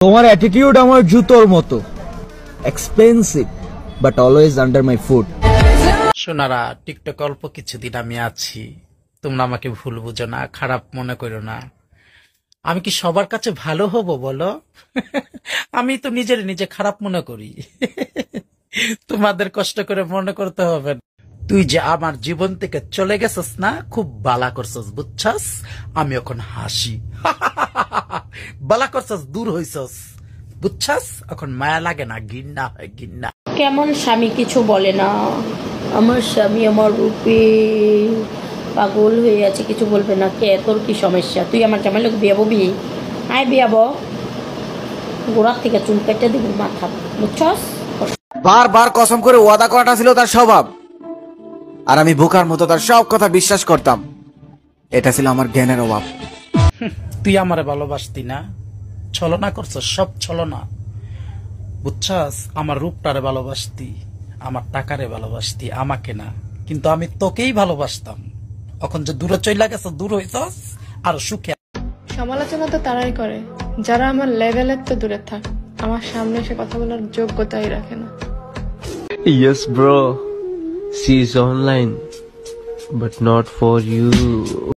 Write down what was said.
তোমার অ্যাটিটিউড আমার জুতোর মতো, expensive but always under my foot. সোনারা, টিকটক অল্প কিছুদিন আমি আছি, তোমরা আমাকে ভুল বুঝো না, খারাপ মনে করো না। আমি কি সবার কাছে ভালো হব বলো? আমি তো নিজে খারাপ মনে করি। তোমাদের কষ্ট করে মনে করতে হবে না। তুই যে আমার জীবন থেকে চলে গেছস না, খুব বালা করছস বুঝছস। আমি এখন হাসি। বালা করছস, দূর হইছস বুঝছস। এখন মায়া লাগে না, ঘৃণা হয়, ঘৃণা। কেমন স্বামী কিছু বলে না? আমার স্বামী আমার রূপে পাগল হয়ে আছে, কিছু বলবে না। কে তোর কি সমস্যা? তুই আমার জামাই লোক বিয়ে ববি? আয় বিয়াব, গোড়ার থেকে চুল কেটে দিবি মাথা, বুঝছস? বারবার কসম করে ওয়াদা করাটা ছিল তার স্বভাব, আর আমি বোকার মতো তার সব কথা বিশ্বাস করতাম। এটা ছিল আমার জ্ঞানের অভাব। তুই আমারে ভালোবাসতি না, ছলনা করছস, সব ছলনা বুঝছস। আমার রূপটারে ভালোবাসতি, আমার টাকারে ভালোবাসতি, আমাকে না। কিন্তু আমি তোকেই ভালোবাসতাম। এখন যে দূরে চইলা গেছ, দূর হইছস আর সুখে। সমালোচনা তো তারাই করে যারা আমার লেভেলের তো দূরে থাক, আমার সামনে এসে কথা বলার যোগ্যতাই রাখে না। Yes, bro. She's online, but not for you.